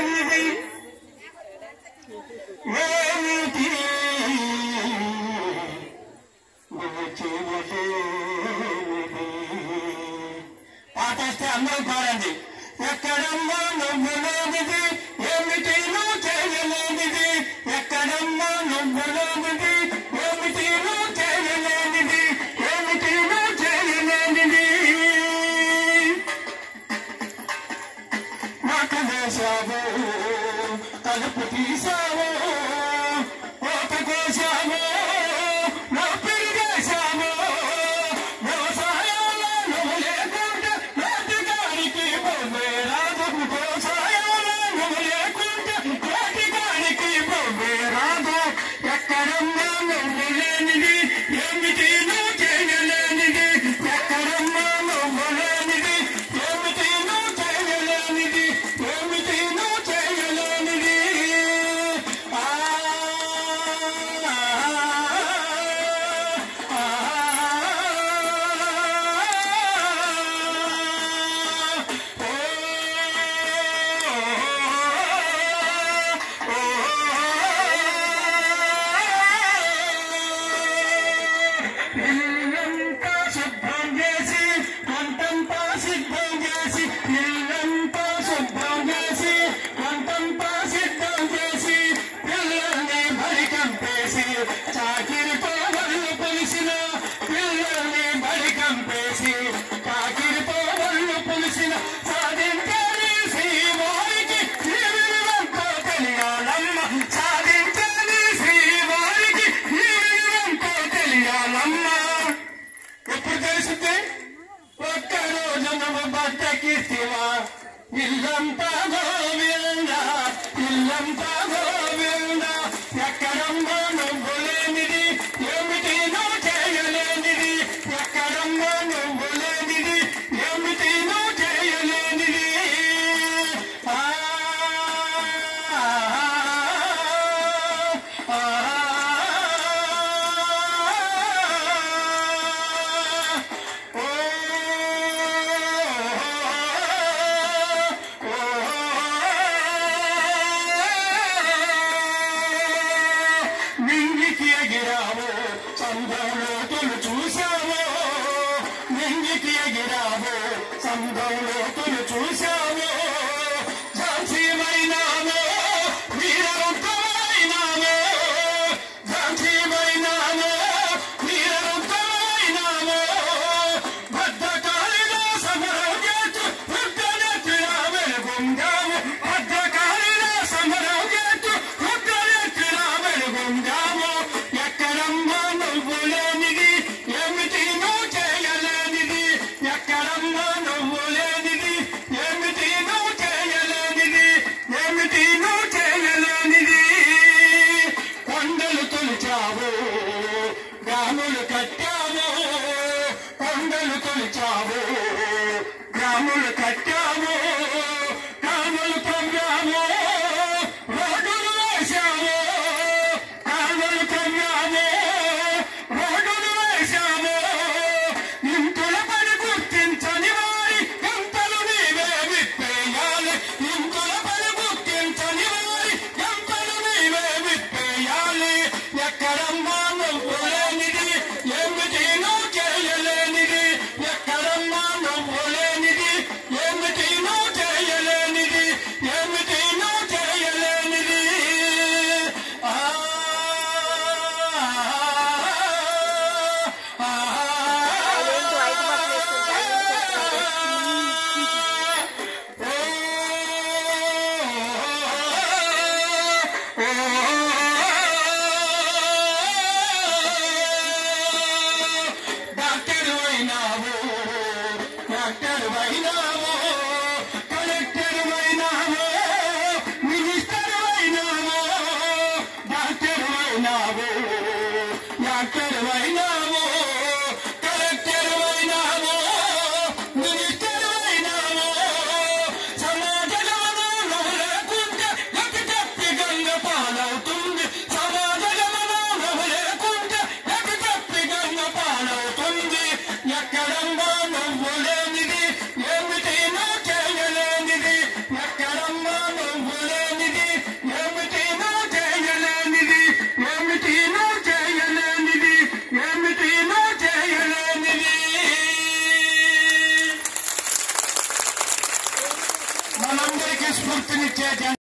చేయలేనిది ఏమిటి నువ్వు చేయలేనిది. పాటేస్తే అందరూ పాడండి. ఎక్కడమ్మా నువ్వు లేనిది ఏమిటి నువ్వు చేయలేనిది. ఎక్కడమ్మా నువ్వు లేనిది ఏమిటి నువ్వు చేయలేనిది. ఏమిటి నువ్వు చేయలేనిది. మాట వేశావు తలుపు తీశావు ఓట కోశావు నా పెరిగేశావు. వ్యవసాయంలో నువ్వు లేకుంటే ఏటిగానికి బొమ్మే రాదు. వ్యవసాయంలో నువ్వు లేకుంటే ఏటిగానికి బొమ్మే రాదు. ఎక్కడమ్మా నువ్వు లేనిది ఏమిటి నువ్వు చేయలేనిది. ఎక్కడమ్మా నువ్వు లేనిది ఏమిటి నువ్వు చేయలేనిది. ఏమిటి నువ్వు చేయలేనిది. ఇల్లంతా శుభ్రం చేసి వంటంతా సిద్ధం చేసి ఇల్లంతా శుభ్రం చేసి వంటంతా సిద్ధం చేసి పిల్లల్ని బడి కంపేసి చాకిరితో వల్లు పులిసిన పిల్లల్ని బడి కంపేసి చాకిరితో వల్లు పులిసిన సాధించాలి శ్రీవారికి జీవితంతో తెలియాలమ్మ. సాధించాలి శ్రీవారికి జీవితంతో తెలియాలమ్మ. ఎప్పుడు తెలుస్తుంది? ఒక్కరోజు నువ్వు బట్టకిస్తివా ఇల్లంతా గోవింద ఇల్లంతా గోవింద. ఎక్కడమ్మా నువ్వు లేనిది ఏమిటి నువ్వు చేయలేనిది. ఎక్కడమ్మా నువ్వు లేనిది ఏమిటి నువ్వు చేయలేనిది. నింగికి ఎగిరావు సందోలోతులు చూశావు. నింగికి ఎగిరావు సందోలోతులు చూశావు. ఝాన్సీమైనావు వీరవంతమైనావు. ఝాన్సీమైనావు వీరవంతమైనావు. భద్రకాళిలో సమరం చేస్తూ రుద్రనేత్రిన వెలుగొందావు. భద్రకాళిలో సమరం చేస్తూ రుద్రనేత్రిన వెలుగొందావు. ఎక్కడమ్మా నువ్వు లేనిది ఏమిటి నువ్వు చేయలేనిది. ఎక్కడమ్మా నువ్వు లేనిది ఏమిటి నువ్వు చేయలేనిది. ఏమిటి నువ్వు చేయలేనిది. కొండలు తొలిచావు గ్రాములు కట్టావు. కొండలు తొలిచావు గ్రాములు కట్టావు. గ్రాములు తవ్వావు రోడ్డులు వేశావు. గ్రాములు తవ్వావు రోడ్డులు వేశావు. ఇంతుల పని గుర్తించని వారి ఎంతలు నీవే విప్పేయాలి. ఇంతుల పని గుర్తించని వారి ఎంతలు నీవే విప్పేయాలి. ఎక్కడమ్మా నువ్వు లేనిది ఏమిటి నువ్వు చేయలేనిది. ఎక్కడమ్మా నువ్వు లేనిది ఏమిటి నువ్వు చేయలేనిది. ఏమిటి నువ్వు చేయలేనిది. ఏంటి వైట్ బట్టలు వేసుకుంటా డాక్టర్ అయినావు డాక్టర్ అయినావు. కలెక్టర్ అయినావు మినిస్టర్ అయినావు. డాక్టర్ అయినావు డాక్టర్ అయినావు. కలెక్టర్ అయినావు మినిస్టర్ అయినావు. సమాజంలో నువ్వు లేకుంటే గతి తప్పి గంగ పాలవుతూ మనందరికీ స్ఫూర్తినిచ్చే